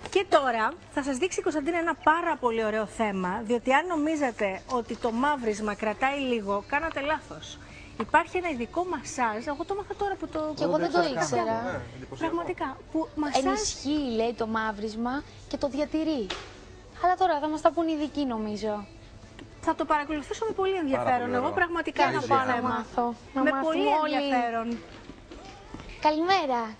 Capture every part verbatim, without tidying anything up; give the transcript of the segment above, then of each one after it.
Και τώρα θα σας δείξει η Κωνσταντίνα ένα πάρα πολύ ωραίο θέμα, διότι αν νομίζατε ότι το μαύρισμα κρατάει λίγο, κάνατε λάθος. Υπάρχει ένα ειδικό μασάζ, εγώ το μάθα τώρα που το... Και εγώ δεν το ήξερα. Ναι, πραγματικά. Που μασάζ... Ενισχύει, λέει, το μαύρισμα και το διατηρεί. Αλλά τώρα θα μας τα πούν οι ειδικοί, νομίζω. Θα το παρακολουθήσω με πολύ ενδιαφέρον. Πολύ εγώ πραγματικά να πάω να μάθω. Να με μάθουμε πολύ όλοι. ενδιαφέρον. Καλημέρα.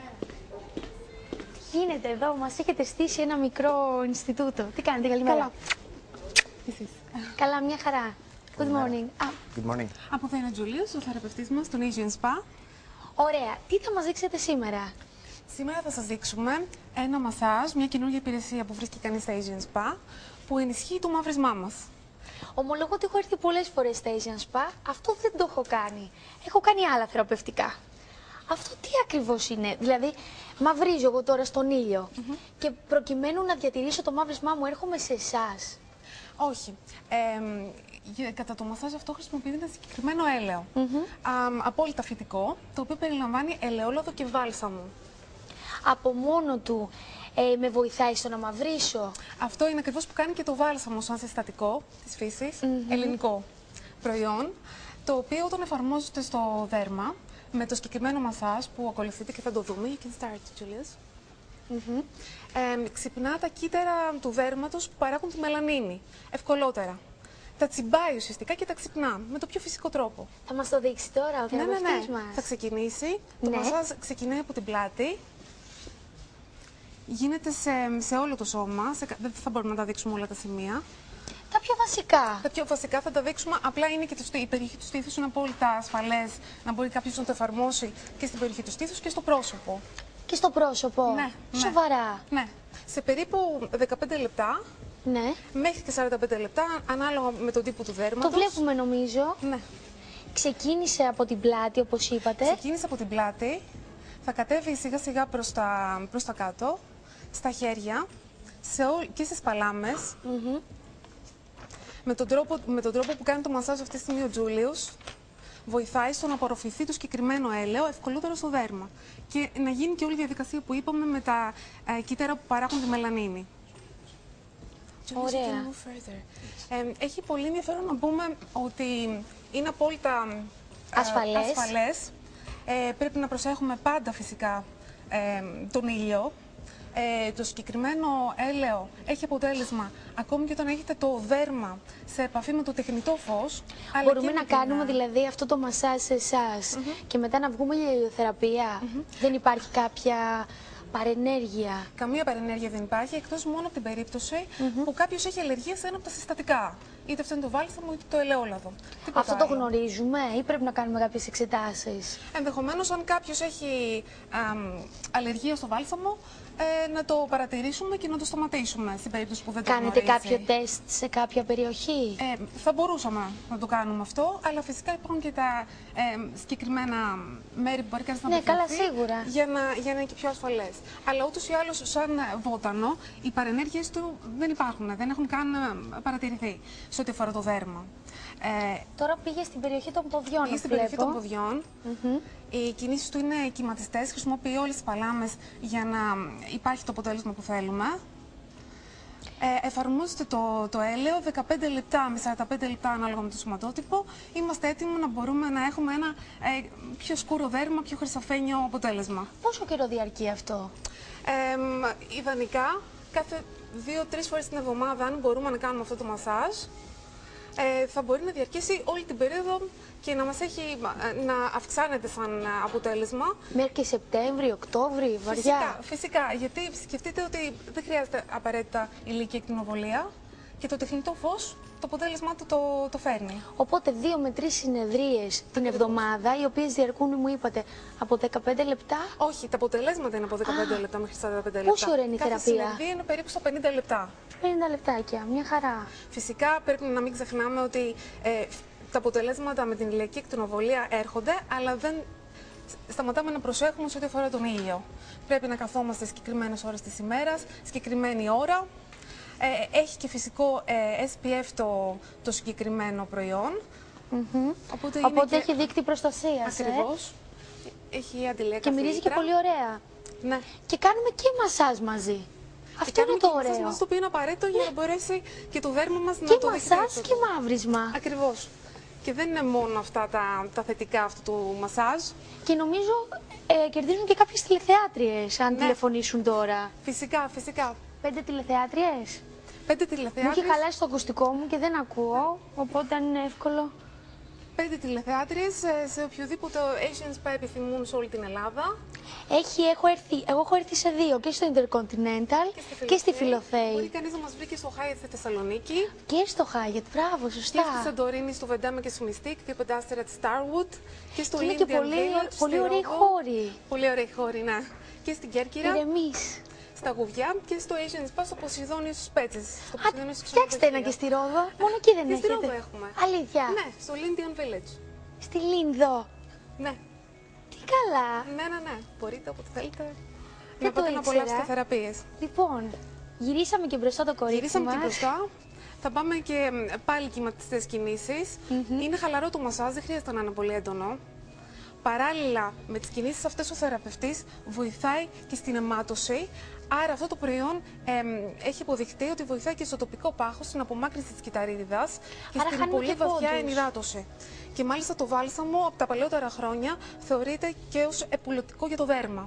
Τι γίνεται εδώ, μας έχετε στήσει ένα μικρό Ινστιτούτο. Τι κάνετε, καλημέρα. Καλά. Καλά, μια χαρά. Good morning. Α, Good morning. Από εδώ είναι ο Τζούλιος, ο θεραπευτής μας, στον Asian Spa. ωραία. Τι θα μας δείξετε σήμερα? Σήμερα θα σας δείξουμε ένα μασάζ, μια καινούργια υπηρεσία που βρίσκει κανείς στα Asian Spa, που ενισχύει το μαύρισμά μας. Ομολογώ ότι έχω έρθει πολλές φορές στα Asian Spa. Αυτό δεν το έχω κάνει. Έχω κάνει άλλα θεραπευτικά. Αυτό τι ακριβώς είναι? Δηλαδή, μαυρίζω εγώ τώρα στον ήλιο mm-hmm. και προκειμένου να διατηρήσω το μαύρισμά μου έρχομαι σε εσάς. Όχι. Ε, κατά το μασάζ αυτό χρησιμοποιείται ένα συγκεκριμένο έλαιο. Mm-hmm. Α, απόλυτα φυτικό, το οποίο περιλαμβάνει ελαιόλαδο και βάλσαμο. Από μόνο του ε, με βοηθάει στο να μαυρίσω. Αυτό είναι ακριβώς που κάνει και το βάλσαμο σαν συστατικό της φύσης, mm-hmm. ελληνικό προϊόν, το οποίο όταν εφαρμόζεται στο δέρμα, με το συγκεκριμένο μασάζ που ακολουθείτε και θα το δούμε, you can start, Julius. Mm-hmm. ε, ξυπνά τα κύτταρα του δέρματος που παράγουν τη μελανίνη, ευκολότερα. Τα τσιμπάει ουσιαστικά και τα ξυπνά με το πιο φυσικό τρόπο. Θα μας το δείξει τώρα ο θεραπευτής ναι, ναι, ναι. μας. Θα ξεκινήσει. Το ναι. μασάζ ξεκινάει από την πλάτη. Γίνεται σε, σε όλο το σώμα. Σε, δεν θα μπορούμε να τα δείξουμε όλα τα σημεία. Τα πιο βασικά. Τα πιο βασικά θα τα δείξουμε. Απλά είναι και το, η περιοχή του στήθους είναι απόλυτα ασφαλές να μπορεί κάποιος να το εφαρμόσει και στην περιοχή του στήθους και στο πρόσωπο. Και στο πρόσωπο. Ναι, σοβαρά. Ναι. Σε περίπου δεκαπέντε λεπτά. Ναι. Μέχρι και σαράντα πέντε λεπτά, ανάλογα με τον τύπο του δέρματος. Το βλέπουμε νομίζω. Ναι. Ξεκίνησε από την πλάτη, όπως είπατε. Ξεκίνησε από την πλάτη. Θα κατέβει σιγά σιγά προς τα, προς τα κάτω, στα χέρια σε ό, και στις παλάμες. Mm-hmm. Με τον, τρόπο, με τον τρόπο που κάνει το μασάζ αυτή τη στιγμή ο Τζούλιος, βοηθάει στο να απορροφηθεί το συγκεκριμένο έλαιο ευκολότερα στο δέρμα. Και να γίνει και όλη η διαδικασία που είπαμε με τα ε, κύτταρα που παράγουν τη μελανίνη. Ωραία. Ε, έχει πολύ ενδιαφέρον να πούμε ότι είναι απόλυτα ε, ασφαλές. ασφαλές. Ε, πρέπει να προσέχουμε πάντα φυσικά ε, τον ήλιο. Ε, το συγκεκριμένο έλαιο έχει αποτέλεσμα ακόμη και όταν έχετε το δέρμα σε επαφή με το τεχνητό φως. Μπορούμε να κάνουμε την... δηλαδή αυτό το μασάζ σε εσάς mm-hmm. και μετά να βγούμε για ηλιοθεραπεία. Mm-hmm. Δεν υπάρχει κάποια παρενέργεια? Καμία παρενέργεια δεν υπάρχει, εκτός μόνο από την περίπτωση mm-hmm. που κάποιος έχει αλλεργία σε ένα από τα συστατικά. Είτε αυτό είναι το βάλσαμο είτε το ελαιόλαδο. Τίποτα αυτό το άλλο. γνωρίζουμε ή πρέπει να κάνουμε κάποιες εξετάσεις? Ενδεχομένως, αν κάποιος έχει α, αλλεργία στο βάλσαμο, ε, να το παρατηρήσουμε και να το σταματήσουμε στην περίπτωση που δεν το Κάνετε γνωρίζει. κάποιο τεστ σε κάποια περιοχή? Ε, θα μπορούσαμε να το κάνουμε αυτό, αλλά φυσικά υπάρχουν και τα ε, συγκεκριμένα μέρη που μπορεί κανείς να ναι, απευθυνθεί καλά, σίγουρα. Για να, για να είναι και πιο ασφαλές. Αλλά ούτως ή άλλως, σαν βότανο, οι παρενέργειες του δεν υπάρχουν, δεν έχουν καν παρατηρηθεί σε ό,τι αφορά το δέρμα. Ε, Τώρα πήγε στην περιοχή των ποδιών. Πήγε στην βλέπω. περιοχή των ποδιών. Mm-hmm. Οι κινήσεις του είναι κυματιστές, χρησιμοποιεί όλες τις παλάμες για να υπάρχει το αποτέλεσμα που θέλουμε. Ε, εφαρμόζεται το, το έλαιο δεκαπέντε λεπτά με σαράντα πέντε λεπτά ανάλογα με το σωματότυπο. Είμαστε έτοιμοι να μπορούμε να έχουμε ένα ε, πιο σκούρο δέρμα, πιο χρυσαφένιο αποτέλεσμα. Πόσο καιρό διαρκεί αυτό? Ε, ιδανικά, κάθε δύο-τρεις φορές την εβδομάδα, αν μπορούμε να κάνουμε αυτό το μασάζ, Ε, θα μπορεί να διαρκέσει όλη την περίοδο και να μας έχει να αυξάνεται σαν αποτέλεσμα. Μέχρι και Σεπτέμβρη, Οκτώβρη, βαριά. Φυσικά, φυσικά, γιατί σκεφτείτε ότι δεν χρειάζεται απαραίτητα ηλική εκτινοβολία και το τεχνητό φως το αποτέλεσμά του το, το φέρνει. Οπότε δύο με τρεις συνεδρίες την εβδομάδα, οι οποίες διαρκούν, μου είπατε, από δεκαπέντε λεπτά. Όχι, τα αποτελέσματα είναι από δεκαπέντε λεπτά μέχρι σαράντα πέντε λεπτά. Πόσο ώρα είναι η Κάθε θεραπεία? συνεδρία είναι περίπου στα πενήντα λεπτά. πενήντα λεπτάκια, μια χαρά. Φυσικά πρέπει να μην ξεχνάμε ότι ε, τα αποτελέσματα με την ηλιακή εκτινοβολία έρχονται, αλλά δεν σταματάμε να προσέχουμε σε ό,τι αφορά τον ήλιο. Πρέπει να καθόμαστε συγκεκριμένες ώρες της ημέρας, συγκεκριμένη ώρα. Ε, έχει και φυσικό ε, ες πι εφ το, το συγκεκριμένο προϊόν. Mm-hmm. Οπότε, Οπότε και... έχει δίκτυ προστασίας. Ακριβώς. Ε? Έχει αντιλιακά και μυρίζει φίλτρα. και πολύ ωραία. Ναι. Και κάνουμε και μασάζ μαζί. Αυτό είναι το και ωραίο. μασάζ, το οποίο είναι απαραίτητο για να μπορέσει και το δέρμα μας να Και το μασάζ δεχτεί. και μαύρισμα. Ακριβώς. Και δεν είναι μόνο αυτά τα, τα θετικά αυτού του μασάζ. Και νομίζω ε, κερδίζουν και κάποιες τηλεθεάτριες αν Ναι. τηλεφωνήσουν τώρα. Φυσικά, φυσικά. Πέντε τηλεθεάτριες. Πέντε Μου τηλεθεάτριες. έχει χαλάσει το ακουστικό μου και δεν ακούω, οπότε αν είναι εύκολο. Πέντε τηλεθεάτριες ε, σε οποιοδήποτε Asian Spa επιθυμούν σε όλη την Ελλάδα. Έχει, έχω έρθει, εγώ έχω έρθει σε δύο, και στο Intercontinental και στη Μπορεί Φιλοθέη. κανείς να μας βρει και στο Hyatt στη Θεσσαλονίκη Και στο Hyatt, μπράβο, και στη σωστά. Σαντορίνη, στο Βεντάμα και στο Μυστίκ και πεντάστερα της Starwood και στο Και είναι Lindian και πολύ, Village, πολύ στη ωραίοι Ρόδο. χώροι. Πολύ ωραίοι χώροι, ναι. Και στην Κέρκυρα, Ηρεμείς. στα Γουβιά και στο Asian Spa στο Ποσειδόνιο στους Πέτσες. Στο Α, Ποσειδόνιο στο φτιάξτε ένα ξενοδοχείο. και στη Ρόδο, μόνο εκεί δεν Και στη έχετε. Ρόδο έχουμε. Αλήθεια. Ναι, στο Lindian Village. Στη Λίνδο. Ναι, Τι καλά. ναι, ναι, ναι. Μπορείτε όποτε θέλετε Δεν να το πάτε να ήξερα. απολαύσετε θεραπείες. Λοιπόν, γυρίσαμε και μπροστά το κορίτσι Γυρίσαμε μας. και μπροστά. Θα πάμε και μ, πάλι κυματιστές κινήσεις. Είναι χαλαρό το μασάζ, δεν χρειάζεται να είναι πολύ έντονο. Παράλληλα με τις κινήσεις αυτές ο θεραπευτής βοηθάει και στην αιμάτωση. Άρα αυτό το προϊόν εμ, έχει αποδειχτεί ότι βοηθάει και στο τοπικό πάχος, στην απομάκρυνση της κυταρίδιδας και Άρα στην χάνουμε πολύ και βαθιά πόντους. ενυδάτωση. Και μάλιστα το βάλσαμο από τα παλαιότερα χρόνια θεωρείται και ως επουλωτικό για το δέρμα.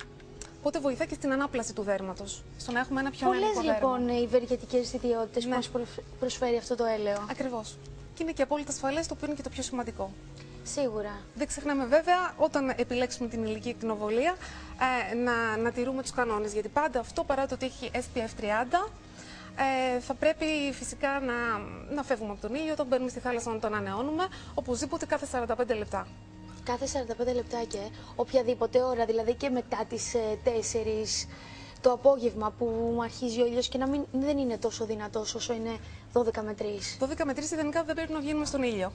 Οπότε βοηθάει και στην ανάπλαση του δέρματος, στο να έχουμε ένα πιο Πολλές ανοιχτό δέρμα. λοιπόν οι ευεργετικές ιδιότητες Ναι. που μας προφ- προσφέρει αυτό το έλαιο. Ακριβώς. Και είναι και απόλυτα ασφαλές, το οποίο είναι και το πιο σημαντικό. Σίγουρα. Δεν ξεχνάμε βέβαια όταν επιλέξουμε την ηλική ακτινοβολία ε, να, να τηρούμε τους κανόνες. Γιατί πάντα αυτό, παρά το ότι έχει ες πι εφ τριάντα, ε, θα πρέπει φυσικά να, να φεύγουμε από τον ήλιο όταν μπαίνουμε στη θάλασσα να τον ανανεώνουμε, οπωσδήποτε κάθε σαράντα πέντε λεπτά. Κάθε σαράντα πέντε λεπτάκια, ε. Οποιαδήποτε ώρα, δηλαδή και μετά τις ε, τέσσερις το απόγευμα που αρχίζει ο ήλιος και να μην, δεν είναι τόσο δυνατός όσο είναι δώδεκα με τρεις. δώδεκα με τρεις ιδανικά δεν πρέπει να βγαίνουμε στον ήλιο.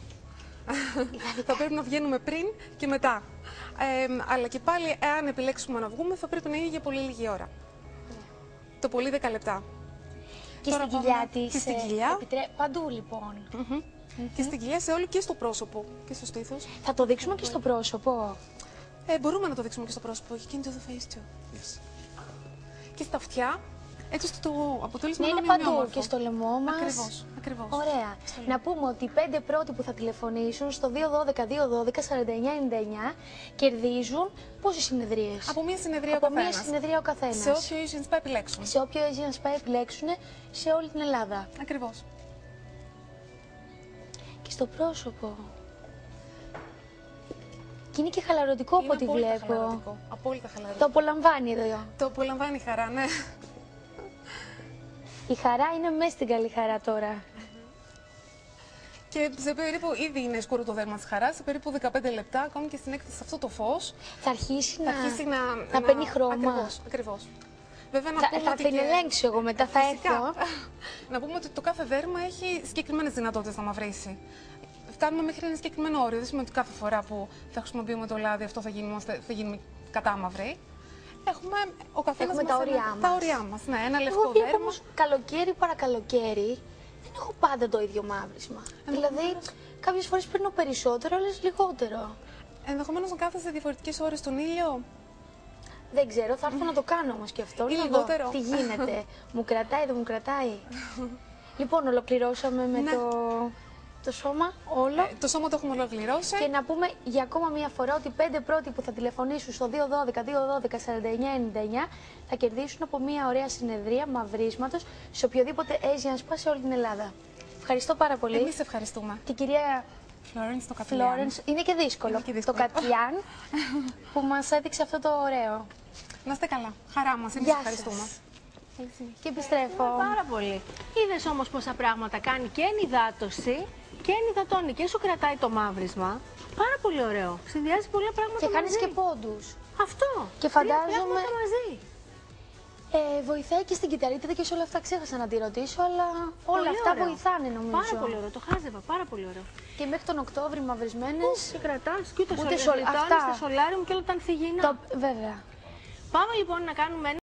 Θα πρέπει να βγαίνουμε πριν και μετά. Ε, αλλά και πάλι, εάν επιλέξουμε να βγούμε, θα πρέπει να είναι για πολύ λίγη ώρα. Το πολύ δέκα λεπτά. Και Τώρα στην πάμε- κοιλιά της. και στην ε, κοιλιά. επιτρέ- Παντού λοιπόν. Μμμ. Και στην κοιλιά σε όλο και στο πρόσωπο και στο στήθος. Θα το δείξουμε και στο πρόσωπο. Ε, μπορούμε να το δείξουμε και στο πρόσωπο. You can do the face too. Yes. Και στα αυτιά, έτσι ώστε το αποτέλεσμα Ναι, να είναι είναι παντού ομοιόμορφο. και στο λαιμό μας. Ακριβώς, ακριβώς. Ωραία. Στο Να πούμε ότι οι πέντε πρώτοι που θα τηλεφωνήσουν στο δύο δώδεκα δύο δώδεκα σαράντα εννιά ενενήντα εννιά κερδίζουν πόσες συνεδρίες. Από μία συνεδρία Από ο μία καθένας. συνεδρία ο καθένας. Σε όποιο Asian Spa επιλέξουν. Σε όποιο Asian Spa επιλέξουν σε όλη την Ελλάδα. Ακριβώς. Και στο πρόσωπο. Και είναι και χαλαρωτικό από Είναι ό,τι απόλυτα βλέπω. χαλαρωτικό. Απόλυτα χαλαρωτικό. Το απολαμβάνει εδώ. Το απολαμβάνει η χαρά, ναι. Η χαρά είναι μέσα στην καλή χαρά τώρα. Και σε περίπου, ήδη είναι σκούρο το δέρμα της χαράς, σε περίπου δεκαπέντε λεπτά, ακόμη και στην έκθεση σε αυτό το φως, Θα αρχίσει θα να, αρχίσει να, να παίρνει χρώμα. Ακριβώς, ακριβώς. Βέβαια, να Θα, πούμε θα ότι την και- ελέγξω εγώ μετά, θα Φυσικά. έρθω. Να πούμε ότι το κάθε δέρμα έχει συγκεκριμένες δυνατότητες να μαυρίσει. Φτάνουμε μέχρι ένα συγκεκριμένο όριο. Δεν σημαίνει ότι κάθε φορά που θα χρησιμοποιούμε το λάδι αυτό θα γίνουμε, θα γίνουμε κατάμαυροι. Έχουμε ο καθένας Έχουμε μας τα όρια ένα- μας. Τα όρια μας. Ναι, ένα λευκό Εγώ βλέπω δέρμα. όμως καλοκαίρι παρακαλοκαίρι δεν έχω πάντα το ίδιο μαύρισμα. Δηλαδή κάποιες φορές παίρνω περισσότερο, άλλες λιγότερο. Ενδεχομένως να κάθεσαι διαφορετικές ώρες στον ήλιο. Δεν ξέρω, θα έρθω να το κάνω όμως και αυτό. Ή Να δω λιγότερο. τι γίνεται. Μου κρατάει, δεν μου κρατάει. Λοιπόν, ολοκληρώσαμε με Ναι. το, το σώμα όλο. Ε, το σώμα το έχουμε ολοκληρώσει. Και να πούμε για ακόμα μία φορά ότι οι πέντε πρώτοι που θα τηλεφωνήσουν στο δύο δώδεκα δύο δώδεκα σαράντα εννιά ενενήντα εννιά θα κερδίσουν από μία ωραία συνεδρία μαυρίσματος σε οποιοδήποτε Asian Spa σε όλη την Ελλάδα. Ευχαριστώ πάρα πολύ. Εμείς ευχαριστούμε. Την κυρία Florence το Κατλιάν. Florence, είναι και δύσκολο, Είναι και δύσκολο. το Κατιάν που μας έδειξε αυτό το ωραίο. Να είστε καλά. Χαρά μας. Εμείς Γεια ευχαριστούμε. σας. Και επιστρέφω. Πάρα πολύ. Είδες όμως πόσα πράγματα κάνει και ενυδάτωση και ενυδατώνει και σου κρατάει το μαύρισμα. Πάρα πολύ ωραίο. Συνδυάζει πολλά πράγματα Και κάνεις μαζί. και πόντους. Αυτό. Και Τρία φαντάζομαι- πράγματα μαζί. Ε, βοηθάει και στην κυταρίτιδα και σε όλα αυτά ξέχασα να τη ρωτήσω, αλλά όλα Πολύ αυτά ωραίο. βοηθάνε νομίζω. Πάρα πολύ ωραίο. Το χάζευα. Πάρα πολύ ωραίο. Και μέχρι τον Οκτώβρη μαυρισμένες. Σε κρατάς και ούτε, Ούτε σολ... σολ- γλιτώνεις αυτά. στα σολάριουμ και όλα τα ανθυγιεινά. Το... Βέβαια. Πάμε λοιπόν να κάνουμε ένα